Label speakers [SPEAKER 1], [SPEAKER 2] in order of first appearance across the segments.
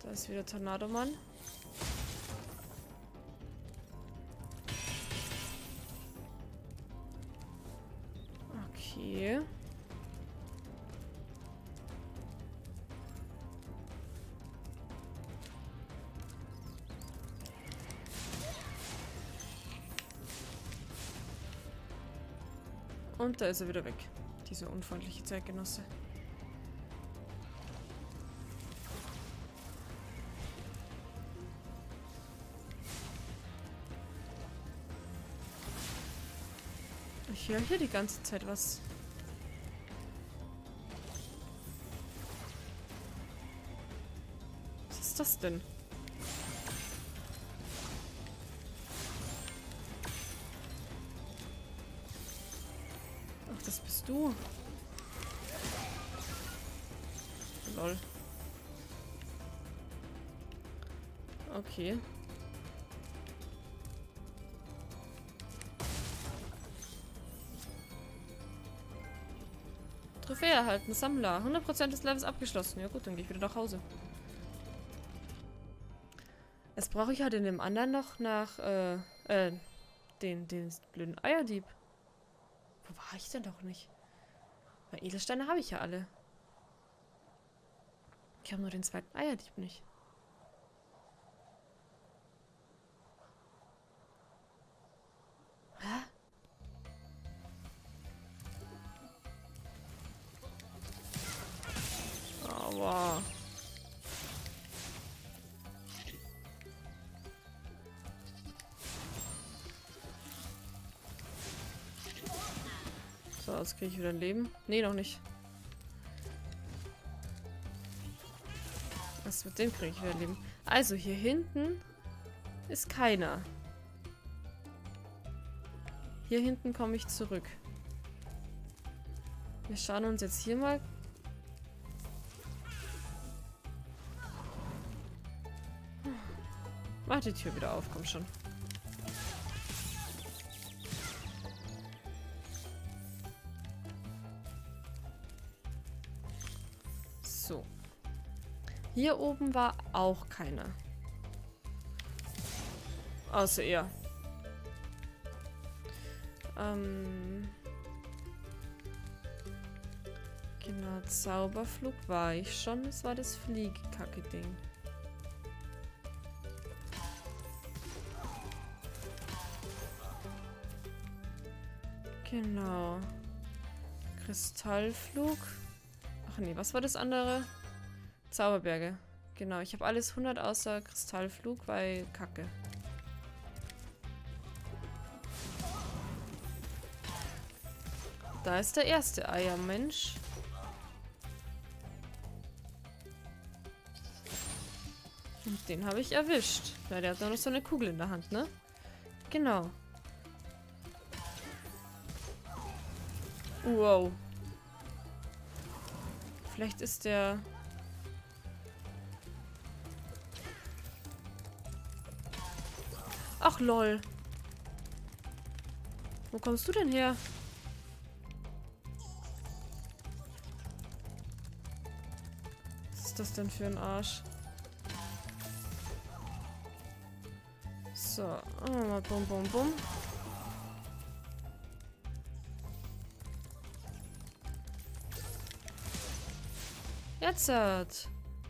[SPEAKER 1] Da ist wieder Tornadomann. Okay. Und da ist er wieder weg. Dieser unfreundliche Zeitgenosse. Ich höre hier die ganze Zeit was. Was ist das denn? Ach, das bist du. Lol. Okay. Trophäe erhalten, Sammler. 100% des Levels abgeschlossen. Ja gut, dann gehe ich wieder nach Hause. Jetzt brauche ich halt in dem anderen noch nach, den blöden Eierdieb. Wo war ich denn doch nicht? Weil Edelsteine habe ich ja alle. Ich habe nur den zweiten Eierdieb nicht. Hä? Aua. So, jetzt kriege ich wieder ein Leben. Nee, noch nicht. Was mit dem kriege ich wieder ein Leben? Also, hier hinten ist keiner. Hier hinten komme ich zurück. Wir schauen uns jetzt hier mal... Mach die Tür wieder auf, komm schon. So. Hier oben war auch keiner. Außer er. Genau, Zauberflug war ich schon. Das war das Fliegekacke-Ding. Genau. Kristallflug. Ach nee, was war das andere? Zauberberge. Genau, ich habe alles 100 außer Kristallflug, weil Kacke. Da ist der erste Eiermensch. Und den habe ich erwischt. Weil der hat noch so eine Kugel in der Hand, ne? Genau. Wow. Vielleicht ist der... Ach lol. Wo kommst du denn her? Was ist das denn für ein Arsch? So, mal bum bum bum. Jetzt hat.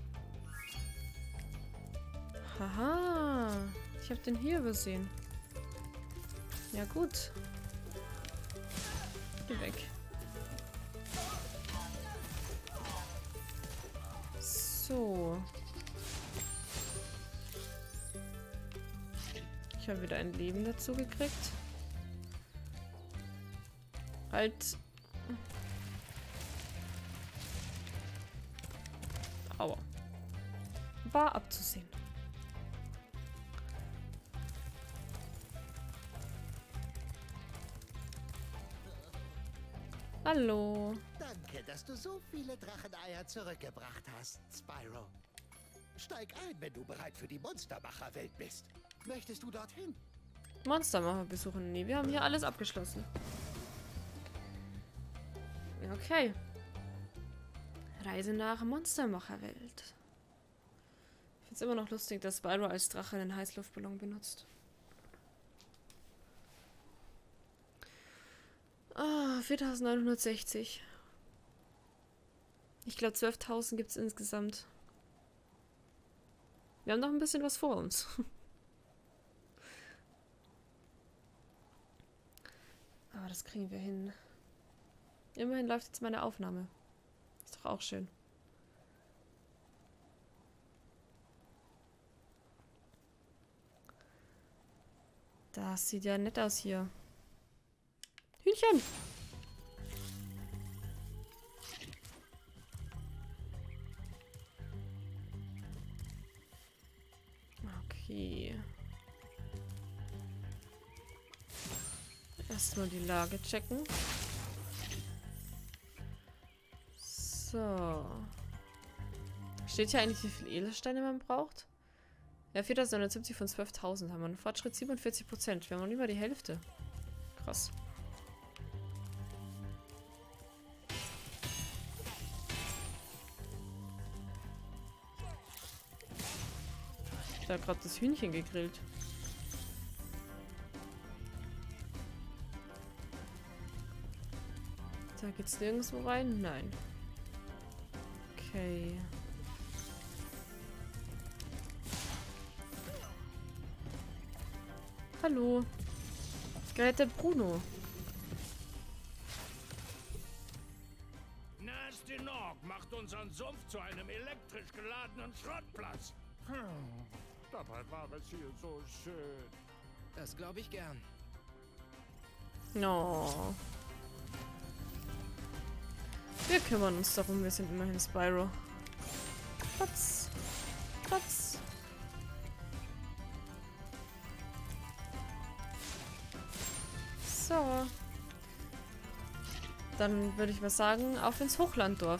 [SPEAKER 1] Haha. Ich habe den hier übersehen. Ja gut. Geh weg. So. Ich habe wieder ein Leben dazu gekriegt. Halt. Aua. War abzusehen. Hallo.
[SPEAKER 2] Danke, dass du so viele Dracheneier zurückgebracht hast, Spyro. Steig ein, wenn du bereit für die Monstermacher-Welt bist. Möchtest du dorthin?
[SPEAKER 1] Monstermacher besuchen. Nee, wir haben hier alles abgeschlossen. Okay. Reise nach Monstermacherwelt. Ist immer noch lustig, dass Spyro als Drache einen Heißluftballon benutzt. Ah, 4.960. Ich glaube 12.000 gibt es insgesamt. Wir haben noch ein bisschen was vor uns. Aber das kriegen wir hin. Immerhin läuft jetzt meine Aufnahme. Ist doch auch schön. Das sieht ja nett aus hier. Hühnchen! Okay. Erstmal die Lage checken. So. Steht hier eigentlich, wie viele Edelsteine man braucht? Ja, 4.970 von 12.000 haben wir. Einen Fortschritt 47%. Wir haben noch nicht mal die Hälfte. Krass. Ich habe gerade das Hühnchen gegrillt. Da geht's nirgendwo rein? Nein. Okay. Hallo. Geräte Bruno.
[SPEAKER 3] Nasty Nog macht unseren Sumpf zu einem elektrisch geladenen Schrottplatz. Dabei war es hier so schön.
[SPEAKER 4] Das glaube ich gern.
[SPEAKER 1] No. Wir kümmern uns darum, wir sind immerhin Spyro. Platz. Platz. So. Dann würde ich mal sagen, auf ins Hochlanddorf.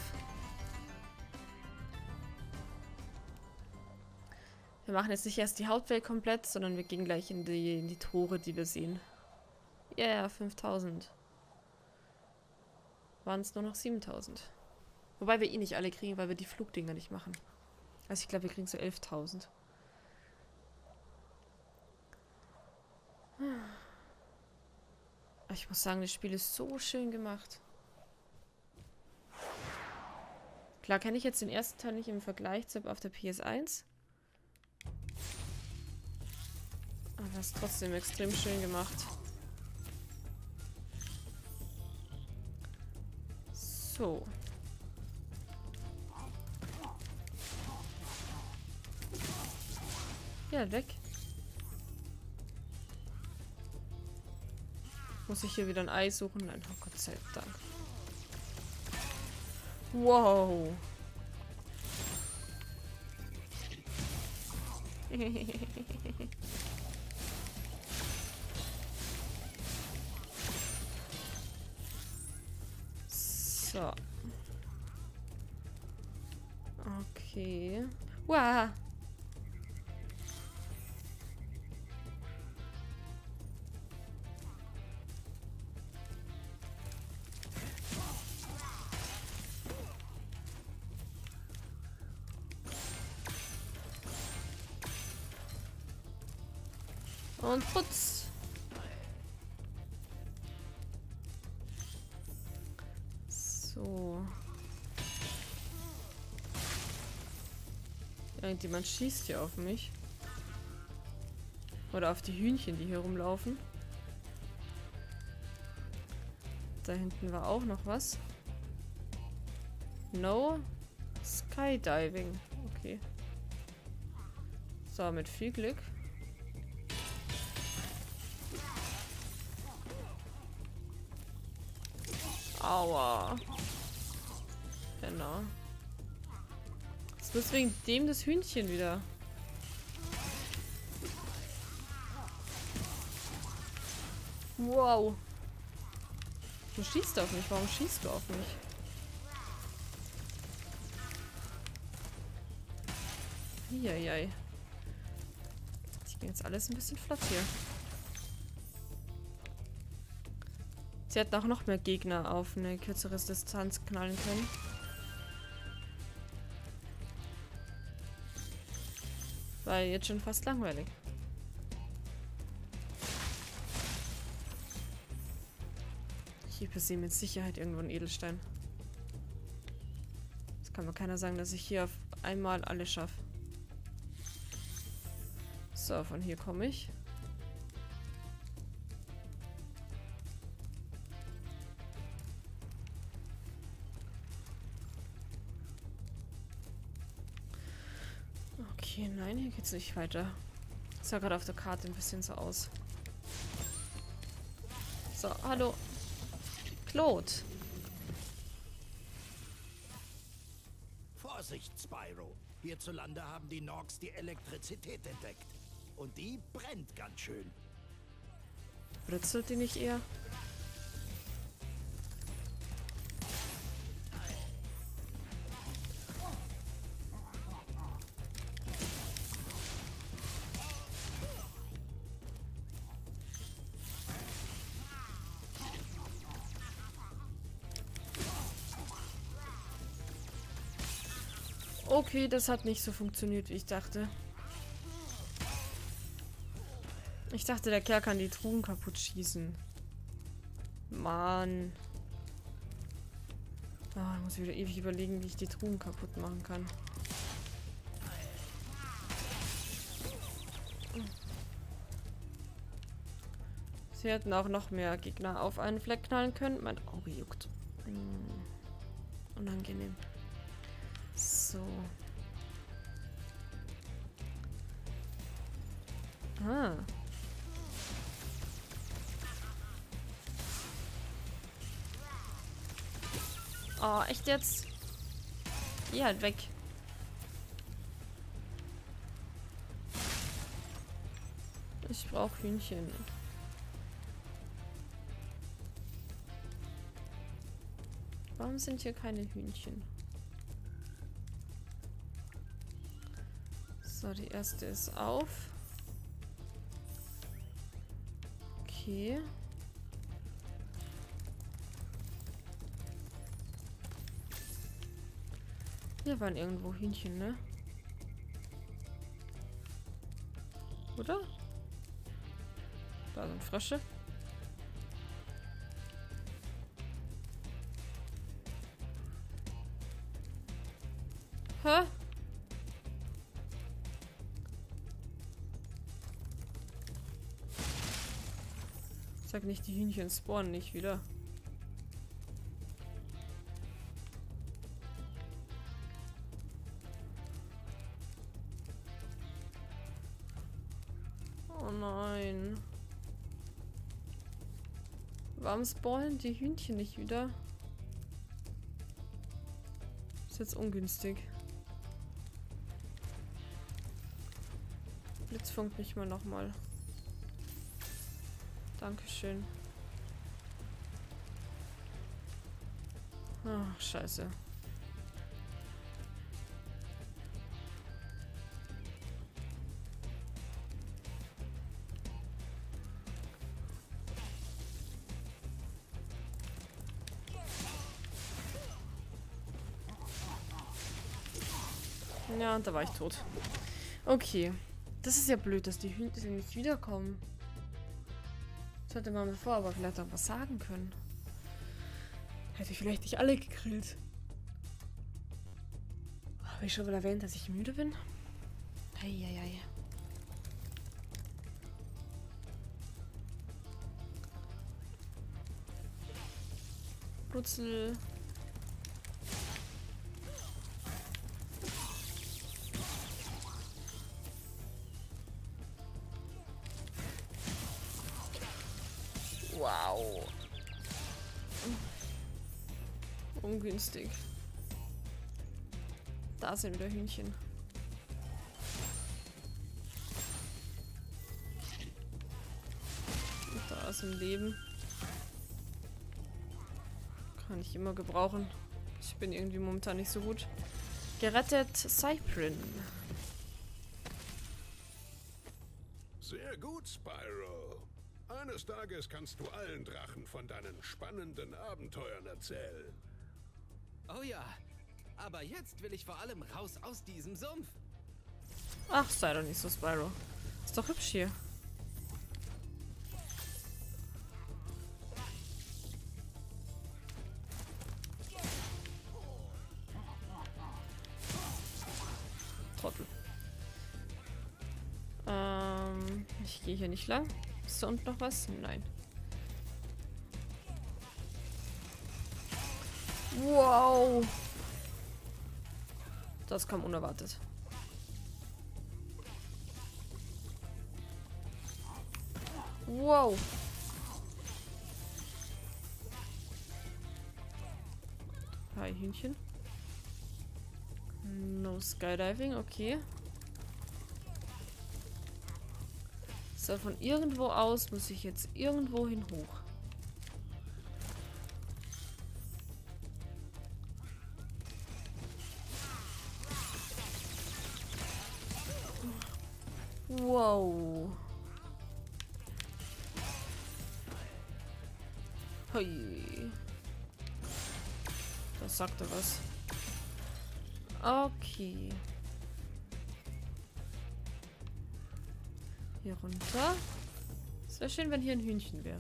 [SPEAKER 1] Wir machen jetzt nicht erst die Hauptwelt komplett, sondern wir gehen gleich in die Tore, die wir sehen. Ja, yeah, 5000. Waren es nur noch 7000. Wobei wir eh nicht alle kriegen, weil wir die Flugdinger nicht machen. Also ich glaube, wir kriegen so 11.000. Ich muss sagen, das Spiel ist so schön gemacht. Klar kenne ich jetzt den ersten Teil nicht im Vergleich zu auf der PS1. Aber es ist trotzdem extrem schön gemacht. So. Ja, weg. Muss ich hier wieder ein Ei suchen? Nein, oh Gott sei Dank. Wow. So. Okay. Wow. Und putz. So. Irgendjemand schießt hier auf mich. Oder auf die Hühnchen, die hier rumlaufen. Da hinten war auch noch was. No Skydiving. Okay. So, mit viel Glück. Aua. Genau. Das ist wegen dem das Hühnchen wieder. Wow. Du schießt auf mich. Warum schießt du auf mich? Eieiei. Ich gehe jetzt alles ein bisschen flott hier. Sie hätten auch noch mehr Gegner auf eine kürzere Distanz knallen können. War jetzt schon fast langweilig. Hier passiert mit Sicherheit irgendwo ein Edelstein. Es kann mir keiner sagen, dass ich hier auf einmal alles schaffe. So, von hier komme ich. Okay, nein, hier geht's nicht weiter. Das sah gerade auf der Karte ein bisschen so aus. So, hallo. Claude.
[SPEAKER 2] Vorsicht, Spyro. Hierzulande haben die Norks die Elektrizität entdeckt. Und die brennt ganz schön.
[SPEAKER 1] Britzelt die nicht eher? Okay, das hat nicht so funktioniert, wie ich dachte. Ich dachte, der Kerl kann die Truhen kaputt schießen. Mann. Ah, ich muss wieder ewig überlegen, wie ich die Truhen kaputt machen kann. Sie hätten auch noch mehr Gegner auf einen Fleck knallen können. Mein Auge juckt. Unangenehm. So. Ah. Oh, echt jetzt? Geh halt weg. Ich brauche Hühnchen. Warum sind hier keine Hühnchen? So, die erste ist auf. Okay. Hier waren irgendwo Hühnchen, ne? Oder? Da sind Frösche. Hä? Sag nicht, die Hühnchen spawnen nicht wieder. Oh nein. Warum spawnen die Hühnchen nicht wieder? Ist jetzt ungünstig. Blitzfunkt mich mal nochmal. Dankeschön. Ach, scheiße. Ja, und da war ich tot. Okay. Das ist ja blöd, dass die Hühnchen nicht wiederkommen. Das hätte man bevor aber vielleicht auch was sagen können. Hätte ich vielleicht nicht alle gegrillt. Habe ich schon mal erwähnt, dass ich müde bin? Eieiei. Brutzel. Wow. Ungünstig. Da sind wieder Hühnchen. Und da ist ein Leben. Kann ich immer gebrauchen. Ich bin irgendwie momentan nicht so gut. Gerettet Cyprin.
[SPEAKER 3] Sehr gut, Spyro. Eines Tages kannst du allen Drachen von deinen spannenden Abenteuern erzählen.
[SPEAKER 4] Oh ja, aber jetzt will ich vor allem raus aus diesem Sumpf.
[SPEAKER 1] Ach, sei doch nicht so, Spyro. Ist doch hübsch hier. Trottel. Ich gehe hier nicht lang. Ist da unten noch was? Nein. Wow. Das kam unerwartet. Wow. Hi, Hühnchen. No Skydiving, okay. So, von irgendwo aus muss ich jetzt irgendwo hin hoch. Wow. Hui. Das sagte was. Okay. Hier runter. Es wäre schön, wenn hier ein Hühnchen wäre.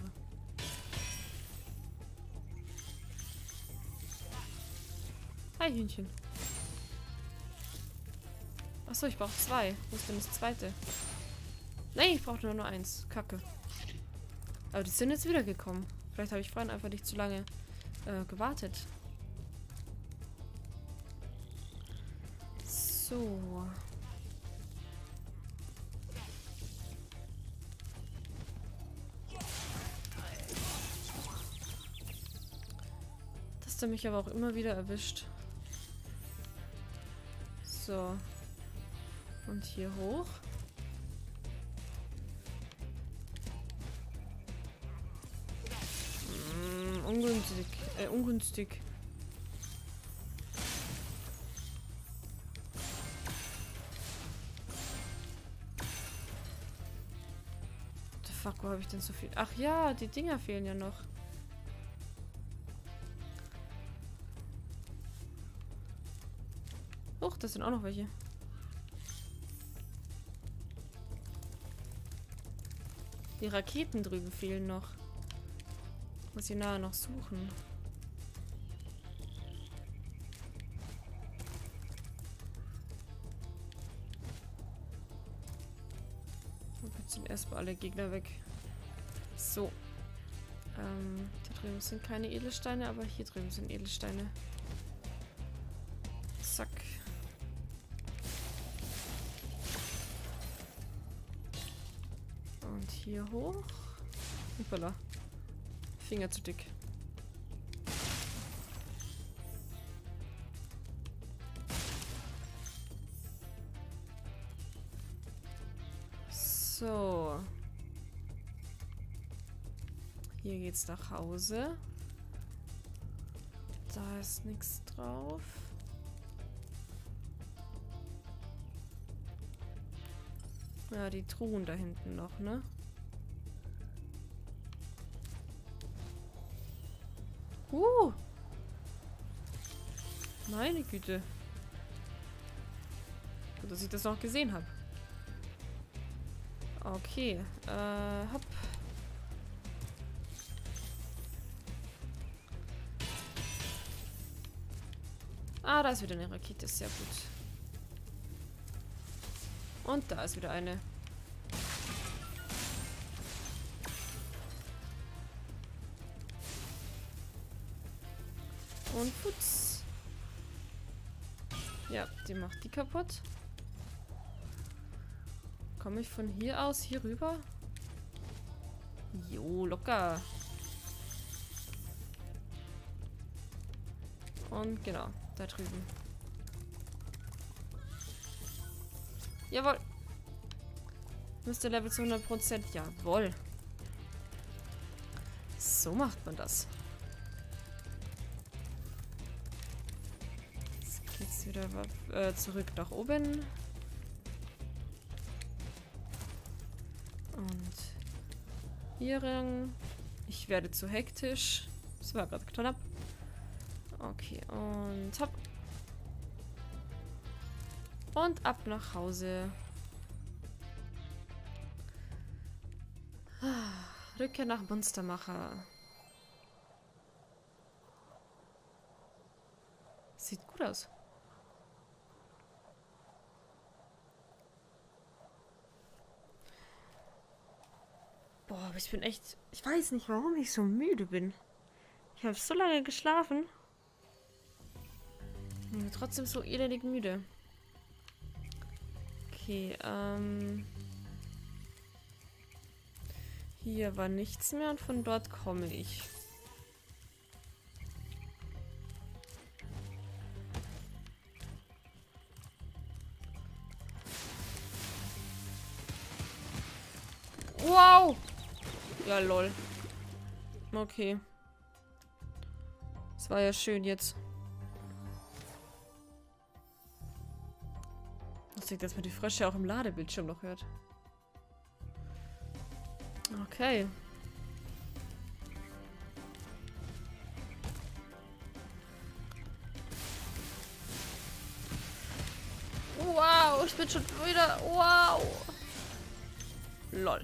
[SPEAKER 1] Hi, Hühnchen. Achso, ich brauche 2. Wo ist denn das zweite? Nein, ich brauche nur eins. Kacke. Aber die sind jetzt wieder gekommen. Vielleicht habe ich vorhin einfach nicht zu lange gewartet. So. Dass der mich aber auch immer wieder erwischt. So. Und hier hoch. Ungünstig. Ungünstig. What the fuck, wo habe ich denn so viel? Ach ja, die Dinger fehlen ja noch. Och, das sind auch noch welche. Die Raketen drüben fehlen noch. Muss ich nachher noch suchen. Jetzt sind erstmal alle Gegner weg. So. Da drüben sind keine Edelsteine, aber hier drüben sind Edelsteine. Zack. Und hier hoch. Hoppala. Finger zu dick. So. Hier geht's nach Hause. Da ist nichts drauf. Ja, die Truhen da hinten noch, ne? Meine Güte. Gut, dass ich das noch gesehen habe. Okay. Hopp. Ah, da ist wieder eine Rakete. Sehr gut. Und da ist wieder eine. Und putz. Ja, die macht die kaputt. Komme ich von hier aus hier rüber? Jo, locker. Und genau, da drüben. Jawohl. Müsste Level zu 100%. Jawohl. So macht man das. Jetzt geht's wieder zurück nach oben. Und hier rein. Ich werde zu hektisch. Das war gerade knapp. Okay, und hopp. Und ab nach Hause. Rückkehr nach Monstermacher. Sieht gut aus. Boah, aber ich bin echt... Ich weiß nicht, warum ich so müde bin. Ich habe so lange geschlafen. Ich bin trotzdem so elendig müde. Okay, hier war nichts mehr und von dort komme ich. Wow! Ja, lol. Okay. Das war ja schön jetzt. Lustig, dass man die Frösche auch im Ladebildschirm noch hört. Okay. Wow, ich bin schon wieder... Wow! Lol.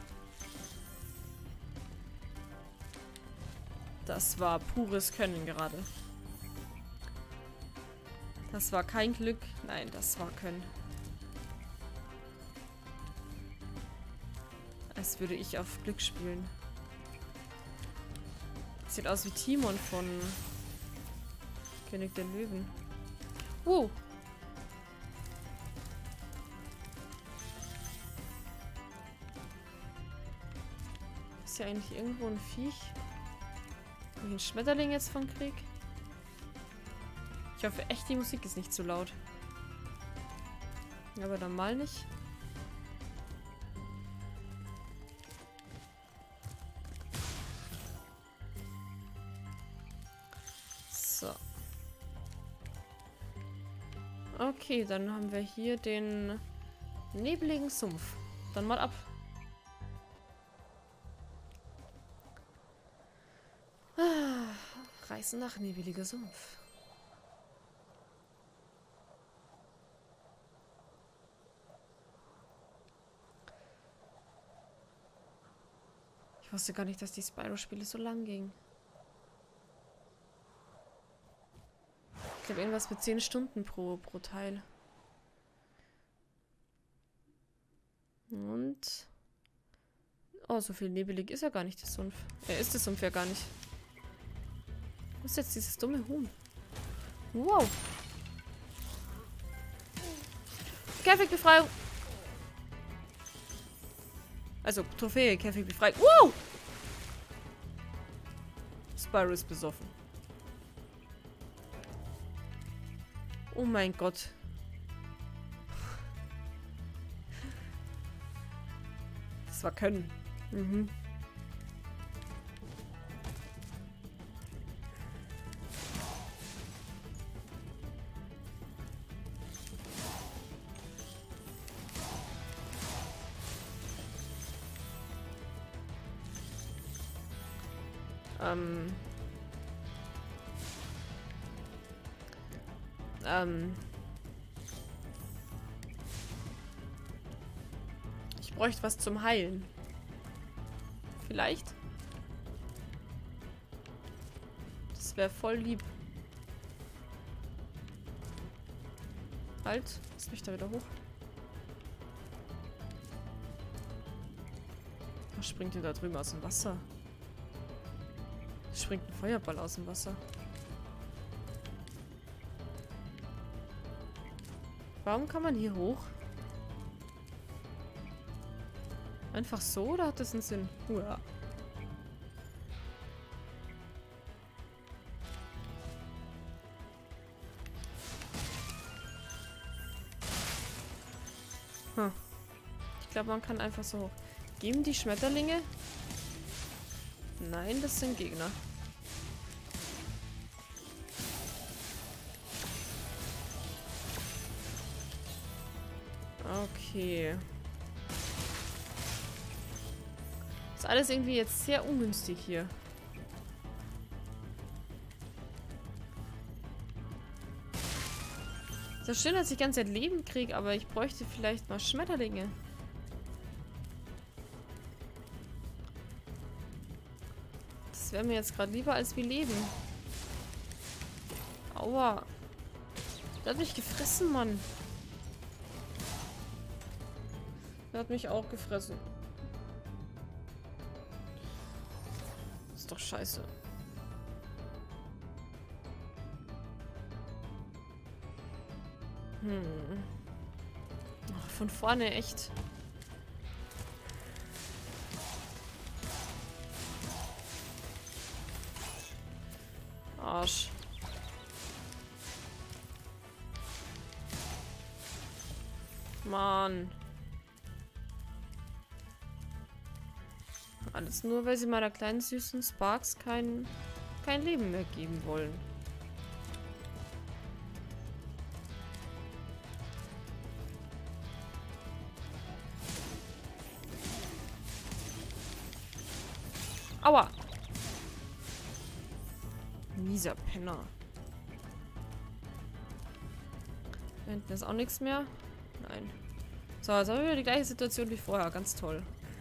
[SPEAKER 1] Das war pures Können gerade. Das war kein Glück. Nein, das war Können. Als würde ich auf Glück spielen. Sieht aus wie Timon von König der Löwen. Ist ja eigentlich irgendwo ein Viech? Wo ich einen Schmetterling jetzt von krieg? Ich hoffe echt, die Musik ist nicht zu laut. Aber dann mal nicht. So. Okay, dann haben wir hier den nebligen Sumpf. Dann mal ab. Reisen nach nebliger Sumpf. Ich wusste gar nicht, dass die Spyro-Spiele so lang gingen. Ich glaube irgendwas mit 10 Stunden pro Teil. Und... Oh, so viel nebelig ist ja gar nicht der Sumpf. Ist der Sumpf ja gar nicht. Was ist jetzt dieses dumme Huhn? Wow. Käfigbefreiung. Also, Trophäe, Käfigbefreiung. Wow! Spyro ist besoffen. Oh mein Gott. Das war Können. Mhm. Ich bräuchte was zum Heilen. Vielleicht? Das wäre voll lieb. Halt, lass mich da wieder hoch. Was springt denn da drüben aus dem Wasser? Springt ein Feuerball aus dem Wasser. Warum kann man hier hoch? Einfach so oder hat das einen Sinn? Ja. Hm. Ich glaube, man kann einfach so hoch. Geben die Schmetterlinge? Nein, das sind Gegner. Okay. Ist alles irgendwie jetzt sehr ungünstig hier. Ist ja schön, dass ich die ganze Zeit Leben kriege, aber ich bräuchte vielleicht mal Schmetterlinge. wäre mir jetzt gerade lieber als wie leben. Aua. Der hat mich gefressen, Mann. Der hat mich auch gefressen. Ist doch scheiße. Ach, von vorne echt. Arsch. Mann. Alles nur, weil sie meiner kleinen süßen Sparks kein Leben mehr geben wollen. Aua! Mieser Penner. Da hinten ist auch nichts mehr. Nein. So, jetzt haben wir wieder die gleiche Situation wie vorher. Ganz toll.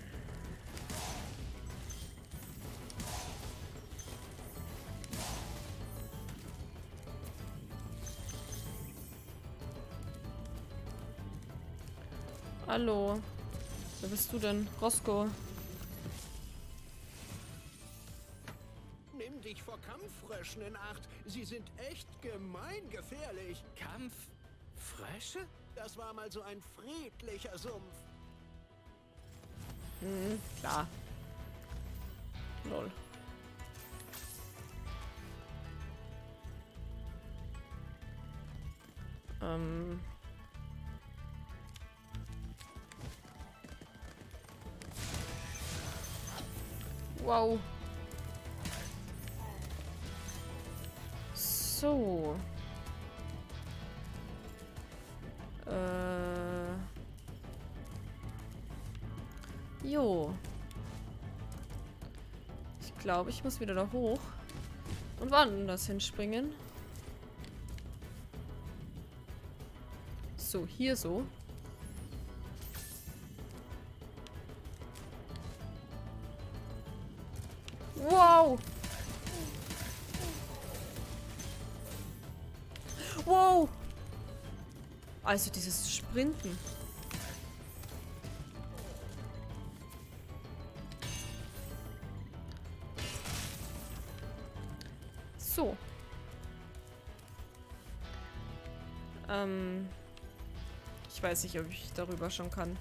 [SPEAKER 1] Hallo. Wer bist du denn? Roscoe.
[SPEAKER 3] Nimm dich vor Kampffröschen in Acht. Sie sind echt gemeingefährlich.
[SPEAKER 4] Kampffrösche?
[SPEAKER 3] Das war mal so ein friedlicher Sumpf.
[SPEAKER 1] Klar. Lol. Wow. So. Jo. Ich glaube, ich muss wieder da hoch und woanders hinspringen. So, hier so. Wow! Wow! Also dieses Sprinten. So. Ich weiß nicht, ob ich darüber schon kann.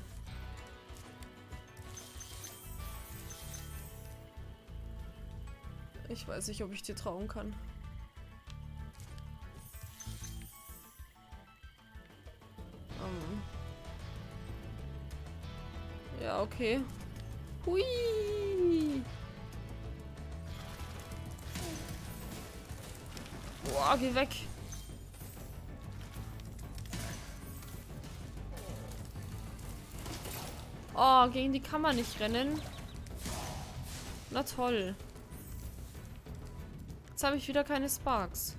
[SPEAKER 1] Ich weiß nicht, ob ich dir trauen kann. Ja, okay. Hui! Boah, geh weg! Oh, gegen die kann man nicht rennen. Na toll. Jetzt habe ich wieder keine Sparks.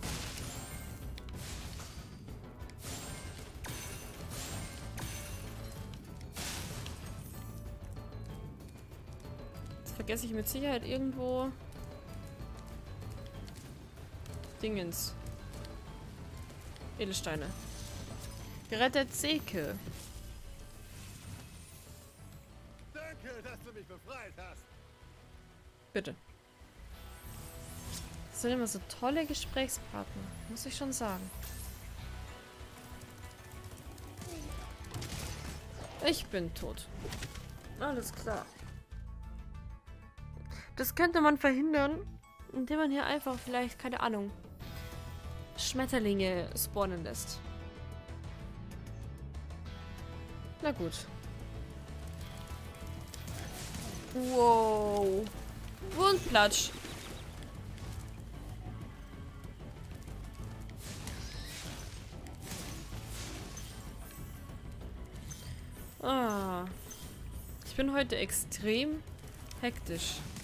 [SPEAKER 1] Jetzt vergesse ich mit Sicherheit irgendwo Dingens. Edelsteine. Gerettet Seke.
[SPEAKER 3] Danke, dass du mich befreit hast.
[SPEAKER 1] Bitte. Das sind immer so tolle Gesprächspartner, muss ich schon sagen. Ich bin tot. Alles klar. Das könnte man verhindern, indem man hier einfach vielleicht, keine Ahnung, Schmetterlinge spawnen lässt. Na gut. Wow. Wundplatsch. Ah. Ich bin heute extrem hektisch.